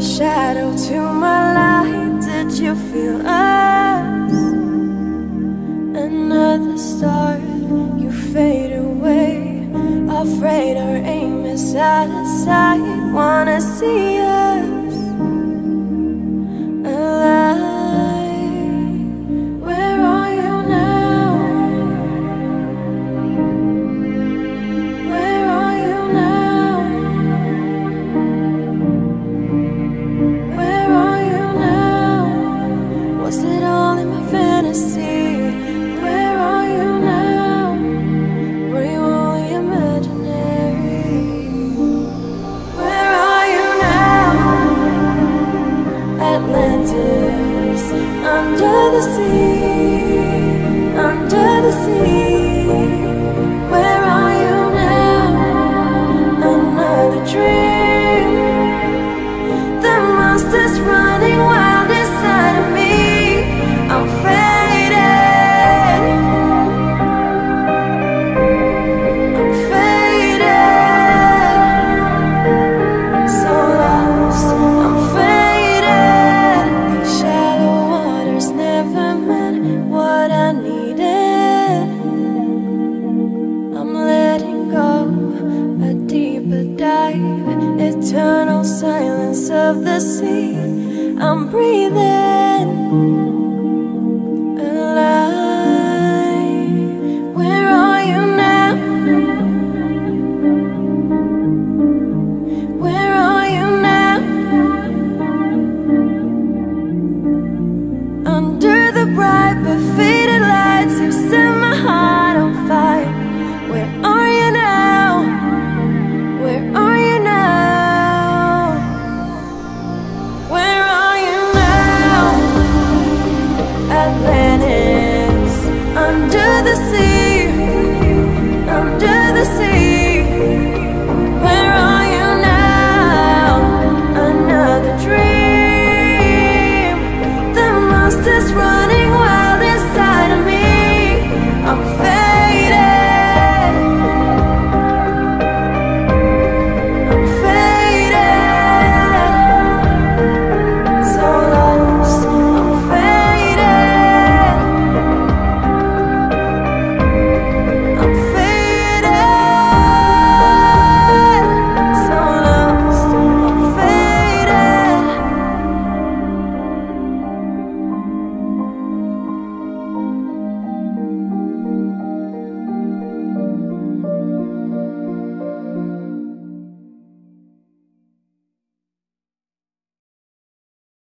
shadow to my light. Did you feel us? Another start, you fade away. Afraid our aim is out of sight. Wanna see us alive. Where are you now? Where are you now? Where are you now? Was it all in my fantasy? Where are you now? Were you only imaginary? Where are you now? Atlantis, under the sea, under the sea. Where are you now? Another dream. The monster's running wild inside of me. I'm faded. I'm faded. So lost. I'm faded. These shallow waters never meant what I needed. I'm letting go, a deeper dive, eternal silence of the sea. I'm breathing alive. Where are you now? Where are you now? Under the bright but faded lights, you set my heart on fire. Where are you now? Where are you now? Where are you now? Atlantis, under the sea, under the sea. Where are you now? Another dream. The monster's running